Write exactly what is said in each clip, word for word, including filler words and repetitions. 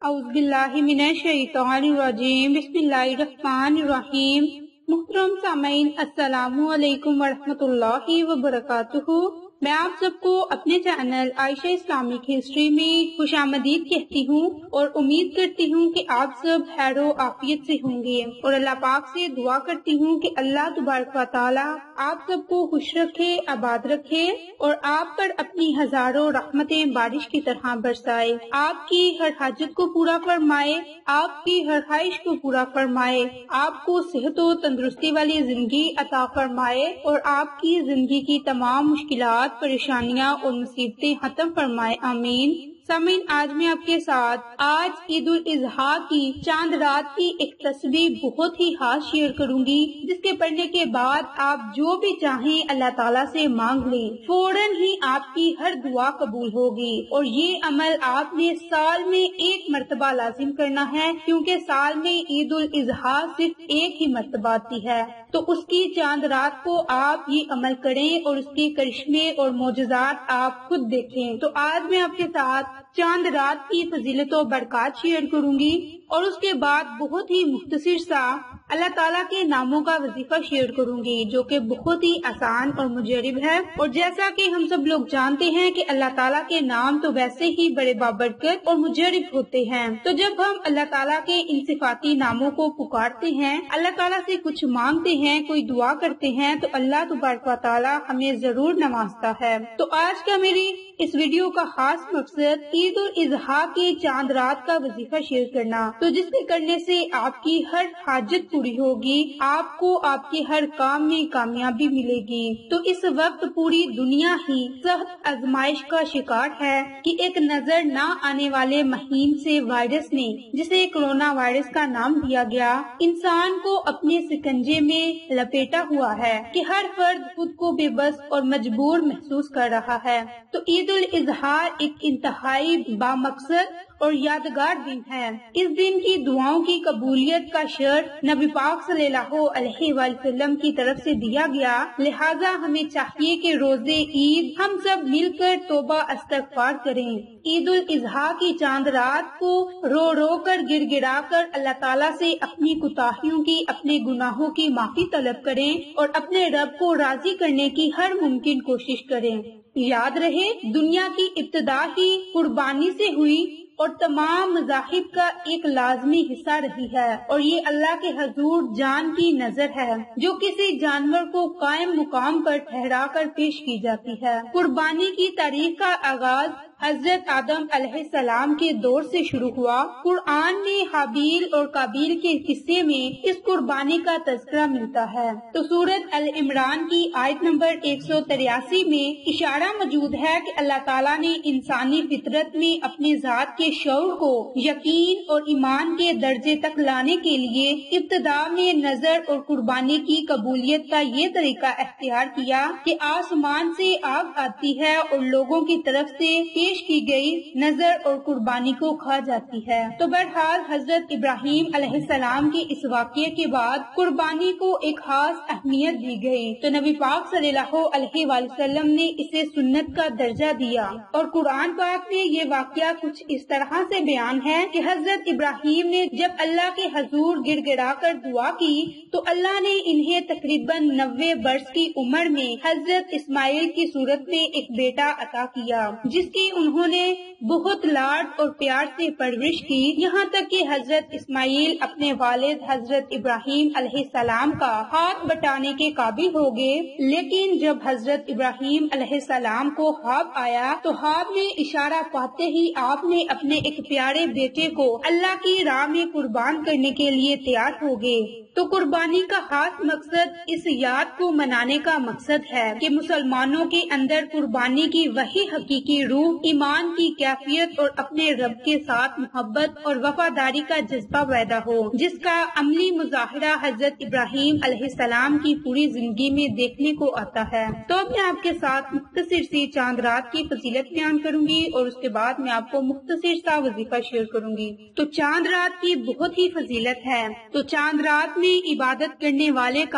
اعوذ باللہ من الشیطان الرجیم، بسم اللہ الرحمن الرحیم۔ محترم سامعین، السلام علیکم ورحمۃ اللہ وبرکاتہ۔ میں آپ سب کو اپنے چینل عائشہ اسلامک ہسٹری میں خوش آمدید کہتی ہوں اور امید کرتی ہوں کہ آپ سب خیر و عافیت سے ہوں گے، اور اللہ پاک سے دعا کرتی ہوں کہ اللہ تبارک و تعالی آپ سب کو خوش رکھے، آباد رکھے اور آپ پر اپنی ہزاروں رحمتیں بارش کی طرح برسائے، آپ کی ہر حاجت کو پورا فرمائے، آپ کی ہر خواہش کو پورا فرمائے، آپ کو صحت و تندرستی والی زندگی عطا فرمائے اور آپ کی زندگی کی تمام مشکلات، پریشانیاں اور مصیبتیں ختم فرمائے، آمین۔ سامعین، آج میں آپ کے ساتھ آج عید الاضحیٰ کی چاند رات کی ایک تصویر بہت ہی خاص شیئر کروں گی، جس کے پڑھنے کے بعد آپ جو بھی چاہیں اللہ تعالیٰ سے مانگ لیں، فوراً ہی آپ کی ہر دعا قبول ہوگی۔ اور یہ عمل آپ نے سال میں ایک مرتبہ لازم کرنا ہے، کیونکہ سال میں عید الاضحیٰ صرف ایک ہی مرتبہ آتی ہے، تو اس کی چاند رات کو آپ یہ عمل کریں اور اس کے کرشمے اور معجزات آپ خود دیکھیں۔ تو آج میں آپ کے ساتھ چاند رات کی فضیلت و برکات شیئر کروں گی، اور اس کے بعد بہت ہی مختصر سا اللہ تعالیٰ کے ناموں کا وظیفہ شیئر کروں گی، جو کہ بہت ہی آسان اور مجرب ہے۔ اور جیسا کہ ہم سب لوگ جانتے ہیں کہ اللہ تعالیٰ کے نام تو ویسے ہی بڑے بابرکت اور مجرب ہوتے ہیں، تو جب ہم اللہ تعالیٰ کے ان صفاتی ناموں کو پکارتے ہیں، اللہ تعالیٰ سے کچھ مانگتے ہیں، کوئی دعا کرتے ہیں، تو اللہ تبارک و تعالیٰ ہمیں ضرور نوازتا ہے۔ تو آج کا میری اس ویڈیو کا خاص مقصد عید الاضحیٰ کی چاند رات کا وظیفہ شیئر کرنا، تو جس کے کرنے سے آپ کی ہر حاجت پوری ہوگی، آپ کو آپ کے ہر کام میں کامیابی ملے گی۔ تو اس وقت پوری دنیا ہی سخت آزمائش کا شکار ہے کہ ایک نظر نہ آنے والے مہین سے وائرس نے، جسے کرونا وائرس کا نام دیا گیا، انسان کو اپنے سکنجے میں لپیٹا ہوا ہے کہ ہر فرد خود کو بے بس اور مجبور محسوس کر رہا ہے۔ تو عید الاضحیٰ ایک انتہائی بامقصد اور یادگار دن ہے۔ اس دن کی دعاؤں کی قبولیت کا شرط نبی پاک صلی اللہ علیہ وآلہ وسلم کی طرف سے دیا گیا، لہٰذا ہمیں چاہیے کہ روز عید ہم سب مل کر توبہ استغفار کریں۔ عید الاضحیٰ کی چاند رات کو رو رو کر گر گڑا کر اللہ تعالیٰ سے اپنی کوتاہیوں کی، اپنے گناہوں کی معافی طلب کریں اور اپنے رب کو راضی کرنے کی ہر ممکن کوشش کریں۔ یاد رہے، دنیا کی ابتدا ہی قربانی سے ہوئی اور تمام مذاہب کا ایک لازمی حصہ رہی ہے، اور یہ اللہ کے حضور جان کی نظر ہے جو کسی جانور کو قائم مقام پر ٹھہرا کر پیش کی جاتی ہے۔ قربانی کی تاریخ کا آغاز حضرت آدم علیہ السلام کے دور سے شروع ہوا۔ قرآن میں حابیل اور قابیل کے قصے میں اس قربانی کا تذکرہ ملتا ہے۔ تو سورۃ ال عمران کی آیت نمبر ایک سو تریاسی میں اشارہ موجود ہے کہ اللہ تعالیٰ نے انسانی فطرت میں اپنی ذات کے شعور کو یقین اور ایمان کے درجے تک لانے کے لیے ابتدا میں نظر اور قربانی کی قبولیت کا یہ طریقہ اختیار کیا کہ آسمان سے آگ آتی ہے اور لوگوں کی طرف سے پیش کی گئی نظر اور قربانی کو کھا جاتی ہے۔ تو بہرحال حضرت ابراہیم علیہ السلام کے اس واقعے کے بعد قربانی کو ایک خاص اہمیت دی گئی، تو نبی پاک صلی اللہ علیہ وآلہ وسلم نے اسے سنت کا درجہ دیا، اور قرآن پاک میں یہ واقعہ کچھ اس طرح سے بیان ہے کہ حضرت ابراہیم نے جب اللہ کے حضور گر گڑا کر دعا کی تو اللہ نے انہیں تقریباً نوے برس کی عمر میں حضرت اسماعیل کی صورت میں ایک بیٹا عطا کیا، جس کی انہوں نے بہت لاڈ اور پیار سے پرورش کی، یہاں تک کہ حضرت اسماعیل اپنے والد حضرت ابراہیم علیہ السلام کا ہاتھ بٹانے کے قابل ہو گئے۔ لیکن جب حضرت ابراہیم علیہ السلام کو خواب آیا تو خواب میں اشارہ پاتے ہی آپ نے اپنے ایک پیارے بیٹے کو اللہ کی راہ میں قربان کرنے کے لیے تیار ہو گئے۔ تو قربانی کا خاص مقصد اس یاد کو منانے کا مقصد ہے کہ مسلمانوں کے اندر قربانی کی وہی حقیقی روح، ایمان کی کیفیت اور اپنے رب کے ساتھ محبت اور وفاداری کا جذبہ پیدا ہو، جس کا عملی مظاہرہ حضرت ابراہیم علیہ السلام کی پوری زندگی میں دیکھنے کو آتا ہے۔ تو اب میں آپ کے ساتھ مختصر سی چاند رات کی فضیلت بیان کروں گی، اور اس کے بعد میں آپ کو مختصر سا وظیفہ شیئر کروں گی۔ تو چاند رات کی بہت ہی فضیلت ہے۔ تو چاند رات میں عبادت کرنے والے کا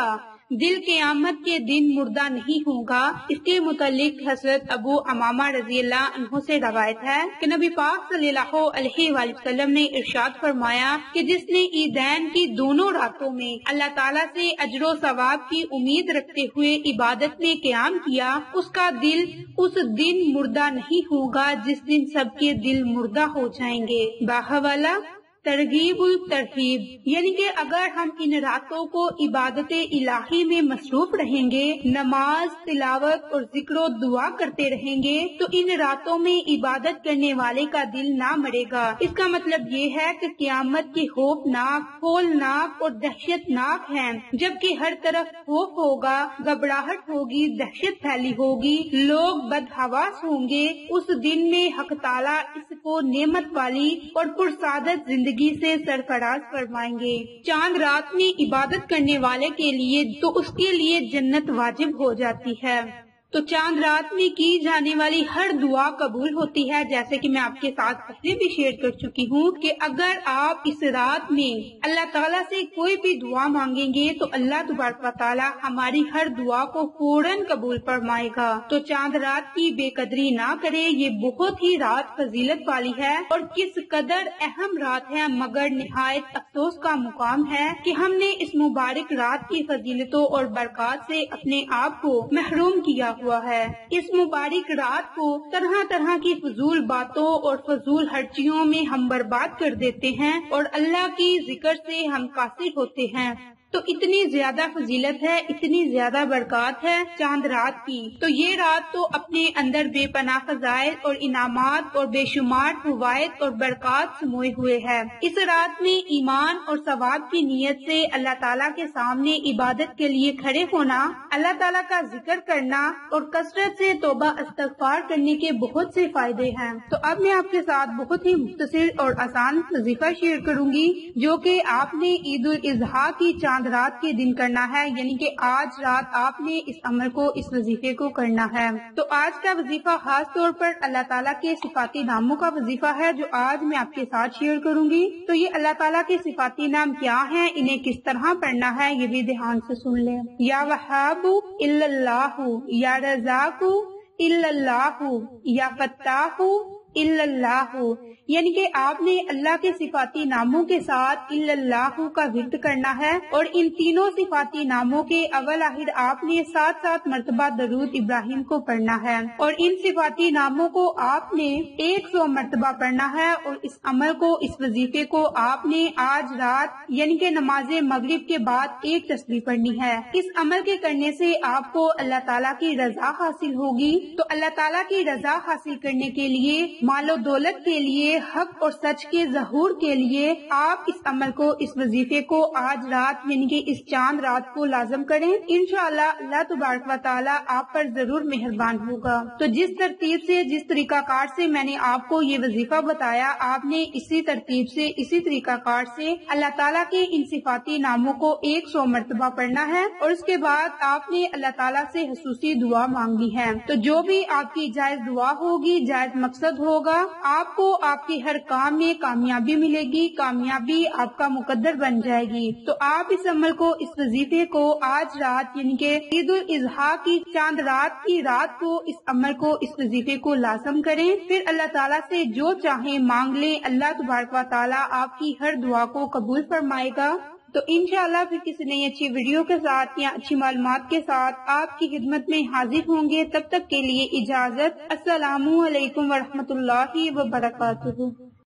دل قیامت کے دن مردہ نہیں ہوگا۔ اس کے متعلق حضرت ابو امامہ رضی اللہ عنہ سے روایت ہے کہ نبی پاک صلی اللہ علیہ وآلہ وسلم نے ارشاد فرمایا کہ جس نے عیدین کی دونوں راتوں میں اللہ تعالیٰ سے اجر و ثواب کی امید رکھتے ہوئے عبادت میں قیام کیا، اس کا دل اس دن مردہ نہیں ہوگا جس دن سب کے دل مردہ ہو جائیں گے۔ باحوالہ ترغیب الترہیب، یعنی کہ اگر ہم ان راتوں کو عبادت الہی میں مصروف رہیں گے، نماز، تلاوت اور ذکر و دعا کرتے رہیں گے تو ان راتوں میں عبادت کرنے والے کا دل نہ مرے گا۔ اس کا مطلب یہ ہے کہ قیامت کے خوفناک، ہولناک اور دہشت ناک ہیں، جبکہ ہر طرف خوف ہوگا، گھبراہٹ ہوگی، دہشت پھیلی ہوگی، لوگ بدحواس ہوں گے۔ اس دن میں حق تعالیٰ اس کو نعمت والی اور پرسعادت زندگی سے سرفراز فرمائیں گے۔ چاند رات میں عبادت کرنے والے کے لیے تو اس کے لیے جنت واجب ہو جاتی ہے۔ تو چاند رات میں کی جانے والی ہر دعا قبول ہوتی ہے، جیسے کہ میں آپ کے ساتھ پہلے بھی شیئر کر چکی ہوں کہ اگر آپ اس رات میں اللہ تعالیٰ سے کوئی بھی دعا مانگیں گے تو اللہ تبارک و تعالیٰ ہماری ہر دعا کو فوراً قبول فرمائے گا۔ تو چاند رات کی بے قدری نہ کرے، یہ بہت ہی رات فضیلت والی ہے اور کس قدر اہم رات ہے، مگر نہایت افسوس کا مقام ہے کہ ہم نے اس مبارک رات کی فضیلتوں اور برکات سے اپنے آپ کو محروم کیا ہوا ہے۔ اس مبارک رات کو طرح طرح کی فضول باتوں اور فضول ہرچیوں میں ہم برباد کر دیتے ہیں اور اللہ کی ذکر سے ہم قاصر ہوتے ہیں۔ تو اتنی زیادہ فضیلت ہے، اتنی زیادہ برکات ہے چاند رات کی، تو یہ رات تو اپنے اندر بے پناہ فضائل اور انعامات اور بے شمار فوائد اور برکات سموئے ہوئے ہے۔ اس رات میں ایمان اور ثواب کی نیت سے اللہ تعالیٰ کے سامنے عبادت کے لیے کھڑے ہونا، اللہ تعالیٰ کا ذکر کرنا اور کثرت سے توبہ استغفار کرنے کے بہت سے فائدے ہیں۔ تو اب میں آپ کے ساتھ بہت ہی مختصر اور آسان وظیفہ شیئر کروں گی جو کہ آپ نے عید الاضحیٰ کی چاند رات کے دن کرنا ہے، یعنی کہ آج رات آپ نے اس عمل کو، اس وظیفے کو کرنا ہے۔ تو آج کا وظیفہ خاص طور پر اللہ تعالیٰ کے صفاتی ناموں کا وظیفہ ہے جو آج میں آپ کے ساتھ شیئر کروں گی۔ تو یہ اللہ تعالیٰ کے صفاتی نام کیا ہیں، انہیں کس طرح پڑھنا ہے، یہ بھی دھیان سے سن لیں۔ یا وہاب الا اللہ، یا رزاق الا اللہ، یا فتاح الا اللہ، یعنی کہ آپ نے اللہ کے صفاتی ناموں کے ساتھ الا اللہ کا ورد کرنا ہے اور ان تینوں صفاتی ناموں کے اول آخر آپ نے سات سات مرتبہ درود ابراہیم کو پڑھنا ہے اور ان صفاتی ناموں کو آپ نے ایک سو مرتبہ پڑھنا ہے اور اس عمل کو، اس وظیفے کو آپ نے آج رات یعنی کہ نماز مغرب کے بعد ایک تسبیح پڑھنی ہے۔ اس عمل کے کرنے سے آپ کو اللہ تعالیٰ کی رضا حاصل ہوگی۔ تو اللہ تعالیٰ کی رضا حاصل کرنے کے لیے، مال و دولت کے لیے، حق اور سچ کے ظہور کے لیے آپ اس عمل کو، اس وظیفے کو آج رات یعنی کہ اس چاند رات کو لازم کریں۔ انشاءاللہ اللہ تبارک و تعالیٰ آپ پر ضرور مہربان ہوگا۔ تو جس ترتیب سے، جس طریقہ کار سے میں نے آپ کو یہ وظیفہ بتایا، آپ نے اسی ترتیب سے، اسی طریقہ کار سے اللہ تعالیٰ کے ان صفاتی ناموں کو ایک سو مرتبہ پڑھنا ہے اور اس کے بعد آپ نے اللہ تعالیٰ سے خصوصی دعا مانگنی ہے۔ تو جو بھی آپ کی جائز دعا ہوگی، جائز مقصد ہوگا، آپ کو آپ کے ہر کام میں کامیابی ملے گی، کامیابی آپ کا مقدر بن جائے گی۔ تو آپ اس عمل کو، اس وظیفے کو آج رات یعنی کہ عید الاضحیٰ کی چاند رات کی رات کو اس عمل کو، اس وظیفے کو لازم کریں، پھر اللہ تعالیٰ سے جو چاہیں مانگ لیں، اللہ تبارک و تعالیٰ آپ کی ہر دعا کو قبول فرمائے گا۔ تو انشاءاللہ پھر کسی نئی اچھی ویڈیو کے ساتھ یا اچھی معلومات کے ساتھ آپ کی خدمت میں حاضر ہوں گے۔ تب تک کے لیے اجازت، السلام علیکم ورحمۃ اللہ وبرکاتہ۔